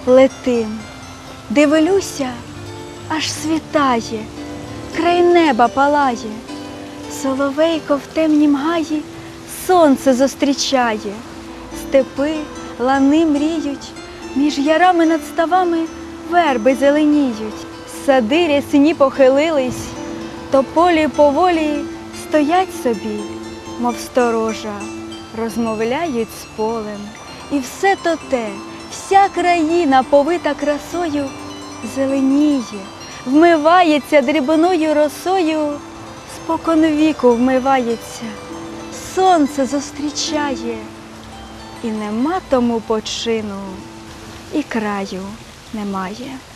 летим. Дивлюся, аж світає, край неба палає. Соловейко в темнім гаї сонце зустрічає. Степи, лани мріють, між ярами над ставами верби зеленіють. Сади рясні похилились, тополі поволі стоять собі, мов сторожа, розмовляють з полем. І все то те, вся країна, повита красою, зеленіє, вмивається дрібною росою, споконвіку вмивається, сонце зустрічає. І нема тому почину, і краю немає.